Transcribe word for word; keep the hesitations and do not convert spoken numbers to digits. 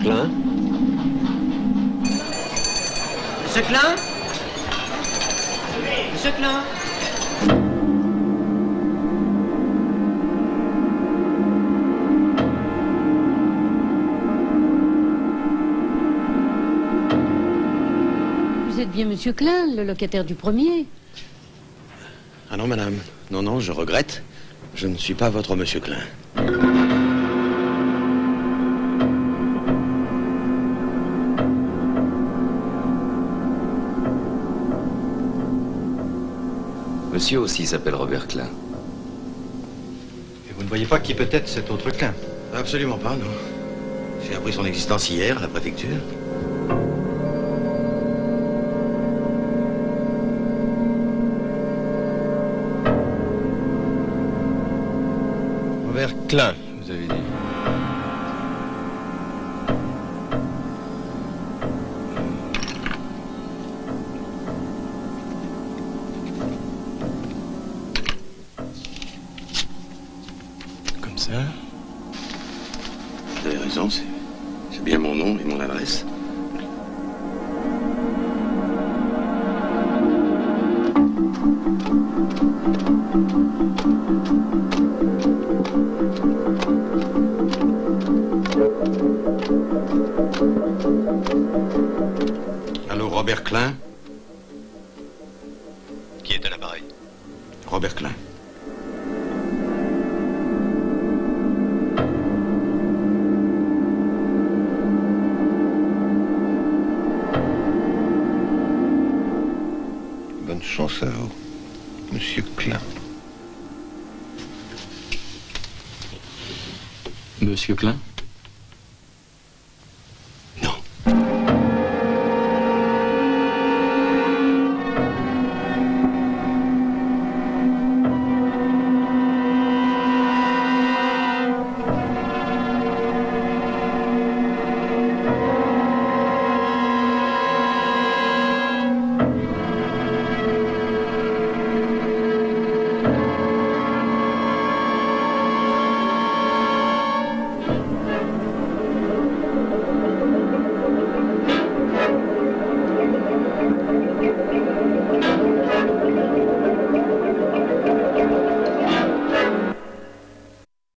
Klein? Monsieur Klein? Monsieur Klein? Vous êtes bien Monsieur Klein, le locataire du premier? Ah non, madame. Non, non, je regrette. Je ne suis pas votre Monsieur Klein. Monsieur aussi s'appelle Robert Klein. Et vous ne voyez pas qui peut être cet autre Klein? Absolument pas, non. J'ai appris son existence hier à la préfecture. Robert Klein, vous avez dit. Comme ça. Vous avez raison, c'est c'est bien mon nom et mon adresse. Allô, Robert Klein? Qui est à l'appareil? Robert Klein. Bonne chance à vous, Monsieur Klein. Monsieur Klein?